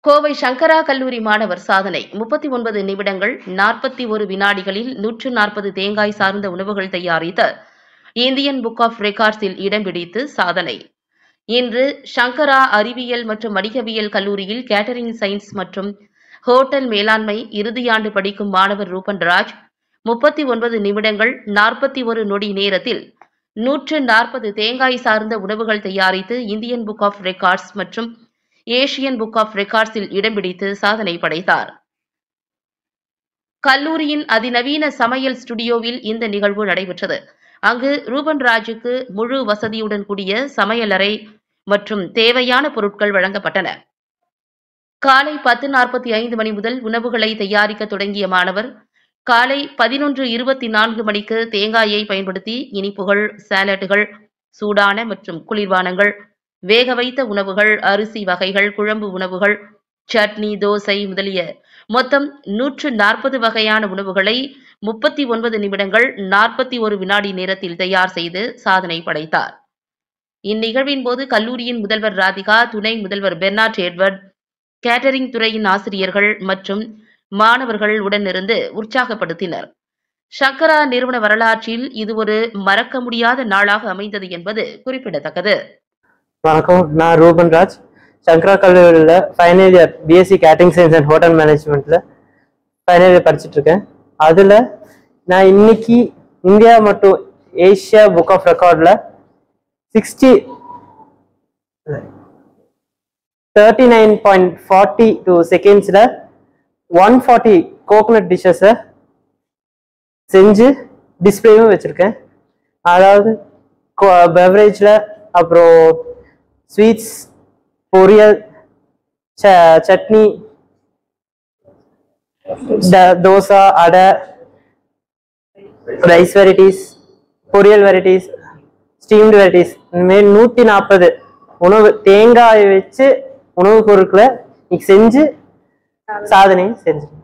கோவை சங்கரா கல்லூரி மாணவர் சாதனை 39 நிமிடங்கள் 41 வினாடிகளில் 140 தேங்காய் சார்ந்த உணவுகள் தயாரித்து இந்தியன் புக் ஆஃப் ரெக்கார்ட்ஸில் இடம் பிடித்து சாதனை. இன்று சங்கரா அறிவியல் மற்றும் வணிகவியல் கல்லூரியில் கேட்டரிங் சயின்ஸ் மற்றும் ஹோட்டல் மேலாண்மை இறுதியாண்டு படிக்கும் மாணவர் ரூபன் ராஜ் 39 நிமிடங்கள் 41 நொடி நேரத்தில் 140 தேங்காய் சார்ந்த உணவுகள் தயாரித்து இந்தியன் புக் ஆஃப் ரெக்கார்ட்ஸ் மற்றும் ஏசியன் புக் ஆஃப் ரெக்கார்ட்ஸில் இடம் பிடித்து சாதனை படைத்தார். கல்லூரியின் அதிநவீன சமையல் ஸ்டுடியோவில் இந்த நிகழ்வு நடைபெற்றது. அங்கு ரூபன் ராஜுக்கு முழு வசதியுடன் கூடிய சமையலறை மற்றும் தேவையான பொருட்கள் வழங்கப்பட்டன. காலை 10:45 மணி முதல் உணவுகளை தயாரிக்க தொடங்கிய மாணவர் காலை 11:24 மணிக்கு தேங்காயை பயன்படுத்தி இனிப்புகள், சாலட்டுகள், சூடான மற்றும் குளிர்பானங்கள், வேக வைத்த உணவுகள், அரிசி வகைகள், குழம்பு உணவுகள், சட்னி, தோசை முதலிய மொத்தம் 140 வகையான உணவுகளை 39 நிமிடங்கள் 41 வினாடி நேரத்தில் தயார் செய்து சாதனை படைத்தார். இந்நிகழ்வின் போது கல்லூரியின் முதல்வர் ராதிகா, துணை முதல்வர் பெர்னார்ட் எட்வர்ட், கேட்டரிங் துறையின் ஆசிரியர்கள் மற்றும் மாணவர்கள் உடனிருந்து உற்சாகப்படுத்தினர். சங்கரா நிறுவன வரலாற்றில் இது ஒரு மறக்க முடியாத நாளாக அமைந்தது என்பது குறிப்பிடத்தக்கது. வணக்கம், நான் ரூபன் ராஜ். சங்கரா கல்லூரியில் final year BSc catering science and hotel மேனேஜ்மெண்ட்டில் ஃபைனல் இயர் படிச்சுட்டு இருக்கேன். அதில் நான் இன்னைக்கு இந்தியா மற்றும் ஏஷியா புக் ஆஃப் ரெக்கார்டில் 39.42 செகண்ட்ஸில் 140 கோகனட் டிஷ்ஷஸை செஞ்சு டிஸ்பிளேவும் வச்சுருக்கேன். அதாவது பெவரேஜில் அப்புறம் ஸ்வீட்ஸ், பொரியல், சட்னி, தோசை, அடை, ரைஸ் வெரைட்டிஸ், பொரியல் வெரைட்டிஸ், ஸ்டீம்டு வெரைட்டிஸ், இந்தமாரி 140 உணவு தேங்காயை வச்சு உணவுப் பொருட்களை செஞ்சு சாதனை செஞ்சு